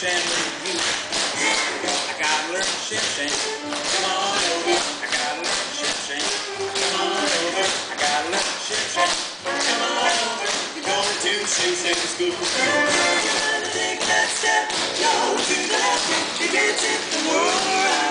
shake with you. I gotta learn to shake. Come on over. I gotta learn to shake. Come on over. I gotta learn to shake. Come on over. You're going to shake school. You gotta take that step. Go to the left. You can't take the world around.